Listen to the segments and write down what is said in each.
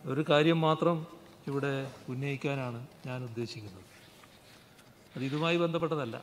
ഒരു കാര്യം മാത്രം ഇവിടെ ഉന്നയിക്കാനാണ് ഞാൻ ഉദ്ദേശിക്കുന്നത്. അത് ഇതുമായി ബന്ധപ്പെട്ടതല്ല.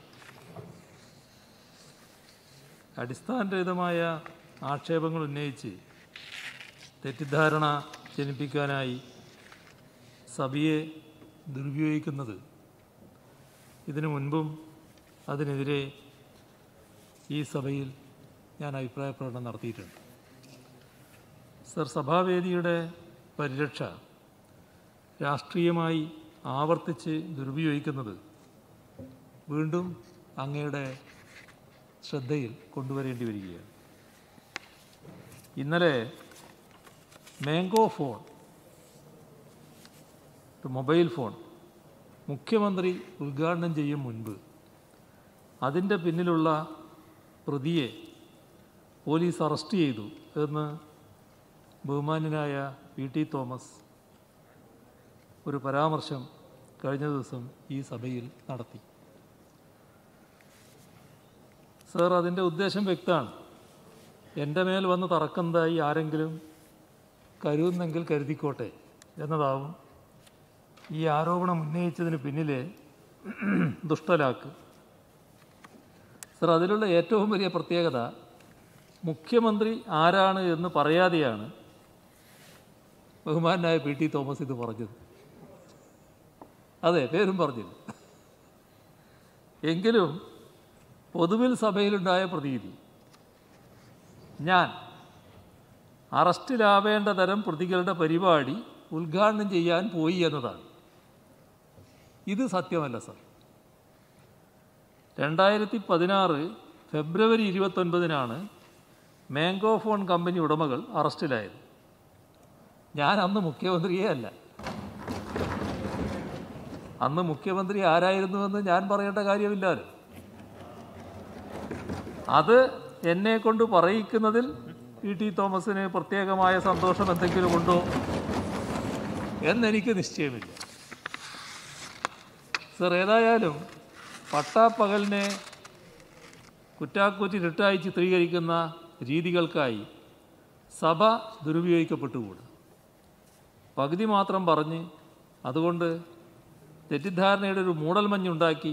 അടിസ്ഥാനരഹിതമായ ആക്ഷേപങ്ങൾ ഉന്നയിച്ച് തെറ്റിദ്ധാരണ ജനിപ്പിക്കാനായി സഭയെ ദുരുപയോഗിക്കുന്നത് ഇതിനു മുൻപും അതിനെതിരെ ഈ സഭയിൽ ഞാൻ അഭിപ്രായ പ്രകടനം നടത്തിയിട്ടുണ്ട്. സർ, സഭാവേദിയുടെ പരിരക്ഷ രാഷ്ട്രീയമായി ആവർത്തിച്ച് ദുരുപയോഗിക്കുന്നത് വീണ്ടും അങ്ങയുടെ ശ്രദ്ധയിൽ കൊണ്ടുവരേണ്ടി വരികയാണ്. ഇന്നലെ മാംഗോ ഫോൺ, മൊബൈൽ ഫോൺ മുഖ്യമന്ത്രി ഉദ്ഘാടനം ചെയ്യും മുൻപ് അതിൻ്റെ പിന്നിലുള്ള പ്രതിയെ പോലീസ് അറസ്റ്റ് ചെയ്തു എന്ന് ബഹുമാന്യനായ പി.ടി. തോമസ് ഒരു പരാമർശം കഴിഞ്ഞ ദിവസം ഈ സഭയിൽ നടത്തി. സർ, അതിൻ്റെ ഉദ്ദേശം വ്യക്തമാണ്. എൻ്റെ മേൽ വന്ന് തറക്കുന്നതായി ആരെങ്കിലും കരുതുന്നെങ്കിൽ കരുതിക്കോട്ടെ എന്നതാവും ഈ ആരോപണം ഉന്നയിച്ചതിന് പിന്നിലെ ദുഷ്ടലാക്ക്. സർ, അതിലുള്ള ഏറ്റവും വലിയ പ്രത്യേകത മുഖ്യമന്ത്രി ആരാണ് എന്ന് പറയാതെയാണ് ബഹുമാനായ പി.ടി. തോമസ് ഇത് പറഞ്ഞത്. അതെ, പേരും പറഞ്ഞില്ല. എങ്കിലും പൊതുവിൽ സഭയിലുണ്ടായ പ്രതീതി ഞാൻ അറസ്റ്റിലാവേണ്ട തരം പ്രതികളുടെ പരിപാടി ഉദ്ഘാടനം ചെയ്യാൻ പോയി എന്നതാണ്. ഇത് സത്യമല്ല സർ. 2016 ഫെബ്രുവരി 29 മാംഗോ ഫോൺ കമ്പനി ഉടമകൾ അറസ്റ്റിലായത്. ഞാൻ അന്ന് മുഖ്യമന്ത്രിയേ അല്ല. അന്ന് മുഖ്യമന്ത്രി ആരായിരുന്നുവെന്ന് ഞാൻ പറയേണ്ട കാര്യമില്ലല്ലോ. അത് എന്നെ കൊണ്ട് പറയിക്കുന്നതിൽ പി.ടി. തോമസിന് പ്രത്യേകമായ സന്തോഷം എന്തെങ്കിലും ഉണ്ടോ എന്നെനിക്ക് നിശ്ചയമില്ല. സർ, ഏതായാലും പട്ടാപ്പകലിനെ കുറ്റാക്കുറ്റിരുട്ടായി ചിത്രീകരിക്കുന്ന രീതികൾക്കായി സഭ ദുരുപയോഗിക്കപ്പെട്ടുകൂടും. പകുതി മാത്രം പറഞ്ഞ് അതുകൊണ്ട് തെറ്റിദ്ധാരണയുടെ ഒരു മൂടൽമഞ്ഞുണ്ടാക്കി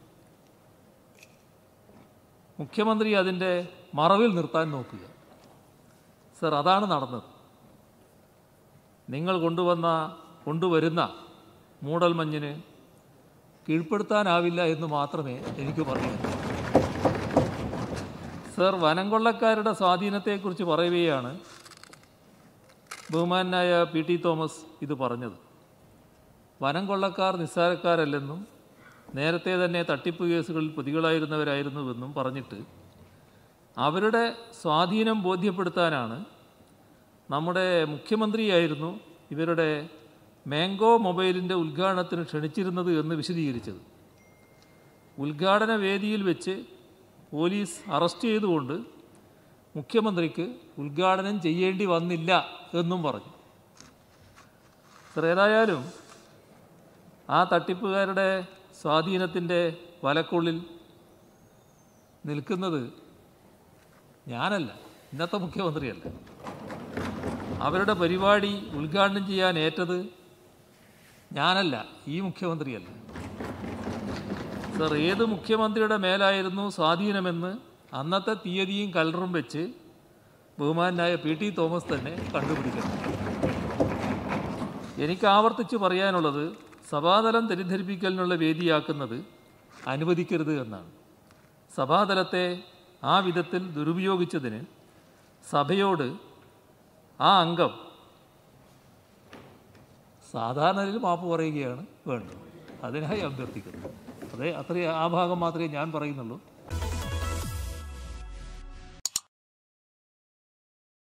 മുഖ്യമന്ത്രി അതിൻ്റെ മറവിൽ നിർത്താൻ നോക്കുക. സർ, അതാണ് നടന്നത്. നിങ്ങൾ കൊണ്ടുവരുന്ന മൂടൽമഞ്ഞിന് കീഴ്പ്പെടുത്താനാവില്ല എന്ന് മാത്രമേ എനിക്ക് പറയാൻ. സർ, വനം കൊള്ളക്കാരുടെ സ്വാധീനത്തെക്കുറിച്ച് പറയുകയാണ് ബഹുമാനായ പി.ടി. തോമസ് ഇത് പറഞ്ഞത്. വനം കൊള്ളക്കാർ നിസ്സാരക്കാരല്ലെന്നും നേരത്തെ തന്നെ തട്ടിപ്പ് കേസുകളിൽ പ്രതികളായിരുന്നവരായിരുന്നുവെന്നും പറഞ്ഞിട്ട് അവരുടെ സ്വാധീനം ബോധ്യപ്പെടുത്താനാണ് നമ്മുടെ മുഖ്യമന്ത്രിയായിരുന്നു ഇവരുടെ മാംഗോ മൊബൈലിൻ്റെ ഉദ്ഘാടനത്തിന് ക്ഷണിച്ചിരുന്നത് എന്ന് വിശദീകരിച്ചത്. ഉദ്ഘാടന വേദിയിൽ വെച്ച് പോലീസ് അറസ്റ്റ് ചെയ്തുകൊണ്ട് മുഖ്യമന്ത്രിക്ക് ഉദ്ഘാടനം ചെയ്യേണ്ടി വന്നില്ല എന്നും പറഞ്ഞു. സർ, ഏതായാലും ആ തട്ടിപ്പുകാരുടെ സ്വാധീനത്തിൻ്റെ വലക്കുള്ളിൽ നിൽക്കുന്നത് ഞാനല്ല, ഇന്നത്തെ മുഖ്യമന്ത്രിയല്ല. അവരുടെ പരിപാടി ഉദ്ഘാടനം ചെയ്യാൻ ഏറ്റത് ഞാനല്ല, ഈ മുഖ്യമന്ത്രിയല്ല. സർ, ഏത് മുഖ്യമന്ത്രിയുടെ മേലായിരുന്നു സ്വാധീനമെന്ന് അന്നത്തെ തീയതിയും കലറും വെച്ച് ബഹുമാനായ പി.ടി. തോമസ് തന്നെ കണ്ടുപിടിക്കണം. എനിക്ക് ആവർത്തിച്ച് പറയാനുള്ളത് സഭാതലം തെറ്റിദ്ധരിപ്പിക്കലിനുള്ള വേദിയാക്കുന്നത് അനുവദിക്കരുത് എന്നാണ്. സഭാതലത്തെ ആ വിധത്തിൽ ദുരുപയോഗിച്ചതിന് സഭയോട് ആ അംഗം സാധാരണയിൽ മാപ്പ് പറയുകയാണ് വേണ്ടത്. അതിനായി അഭ്യർത്ഥിക്കുന്നു. ആ ഭാഗം മാത്രമേ ഞാൻ പറയുന്നുള്ളൂ.